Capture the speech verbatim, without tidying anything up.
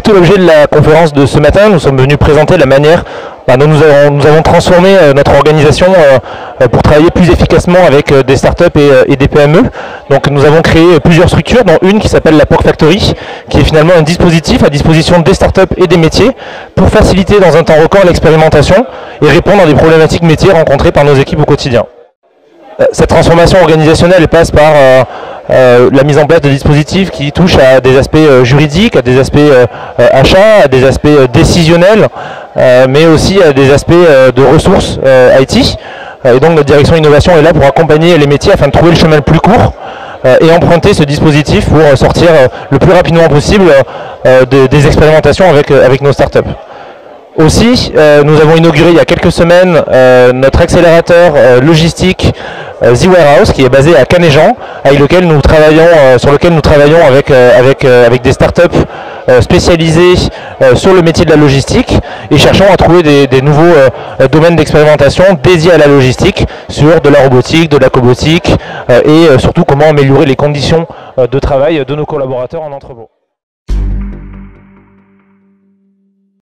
tout l'objet de la conférence de ce matin. Nous sommes venus présenter la manière bah, dont nous avons, nous avons transformé euh, notre organisation euh, pour travailler plus efficacement avec euh, des startups et, euh, et des P M E. Donc nous avons créé plusieurs structures, dont une qui s'appelle la P O C Factory, qui est finalement un dispositif à disposition des startups et des métiers pour faciliter dans un temps record l'expérimentation et répondre à des problématiques métiers rencontrées par nos équipes au quotidien. Cette transformation organisationnelle passe par euh, euh, la mise en place de dispositifs qui touchent à des aspects euh, juridiques, à des aspects euh, achats, à des aspects euh, décisionnels, euh, mais aussi à des aspects euh, de ressources euh, I T. Et donc notre direction innovation est là pour accompagner les métiers afin de trouver le chemin le plus court euh, et emprunter ce dispositif pour sortir euh, le plus rapidement possible euh, de, des expérimentations avec, euh, avec nos startups. Aussi, euh, nous avons inauguré il y a quelques semaines euh, notre accélérateur euh, logistique euh, The Warehouse, qui est basé à Canéjan, avec lequel nous travaillons, euh, sur lequel nous travaillons avec, euh, avec, euh, avec des startups euh, spécialisées euh, sur le métier de la logistique et cherchons à trouver des, des nouveaux euh, domaines d'expérimentation dédiés à la logistique sur de la robotique, de la cobotique euh, et euh, surtout comment améliorer les conditions euh, de travail de nos collaborateurs en entrepôt.